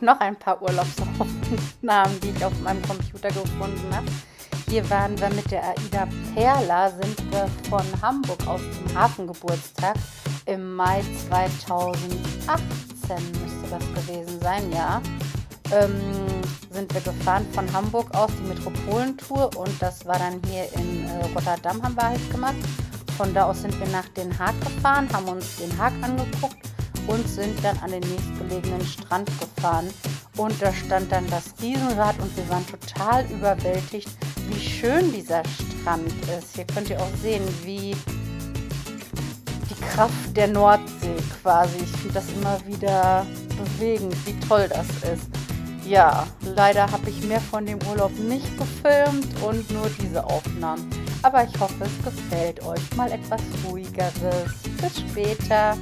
noch ein paar Urlaubsaufnahmen, die ich auf meinem Computer gefunden habe. Hier waren wir mit der Aida Perla, sind wir von Hamburg aus zum Hafengeburtstag im Mai 2018 müsste das gewesen sein, ja. Sind wir gefahren von Hamburg aus, die Metropolentour, und das war dann hier in Rotterdam, haben wir halt gemacht. Von da aus sind wir nach Den Haag gefahren, haben uns Den Haag angeguckt und sind dann an den nächstgelegenen Strand gefahren. Und da stand dann das Riesenrad und wir waren total überwältigt, wie schön dieser Strand ist. Hier könnt ihr auch sehen, wie die Kraft der Nordsee quasi. Ich finde das immer wieder bewegend, wie toll das ist. Ja, leider habe ich mehr von dem Urlaub nicht gefilmt und nur diese Aufnahmen. Aber ich hoffe, es gefällt euch. Mal etwas ruhigeres. Bis später.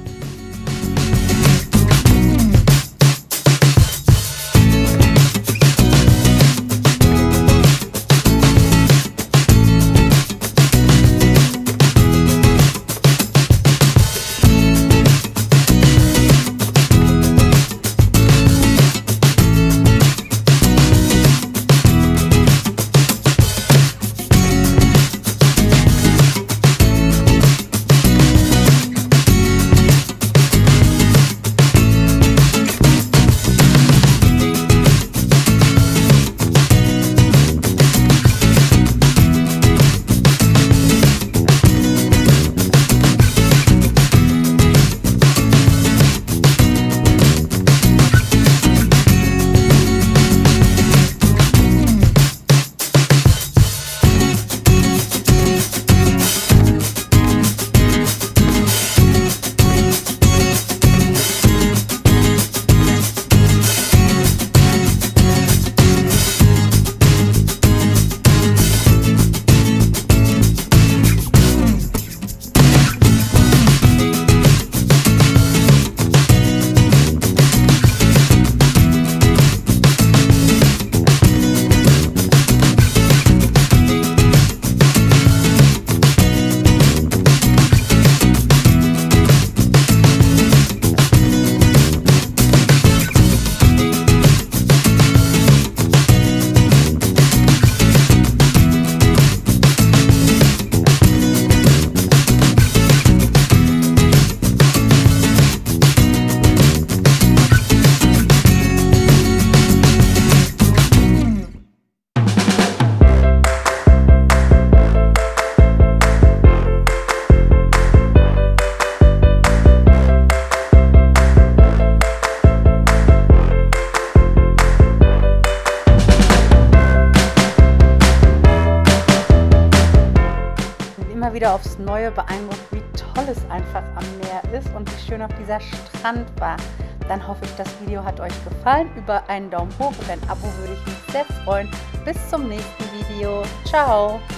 Wieder aufs Neue beeindruckt, wie toll es einfach am Meer ist und wie schön auch dieser Strand war. Dann hoffe ich, das Video hat euch gefallen. Über einen Daumen hoch und ein Abo würde ich mich sehr freuen. Bis zum nächsten Video. Ciao!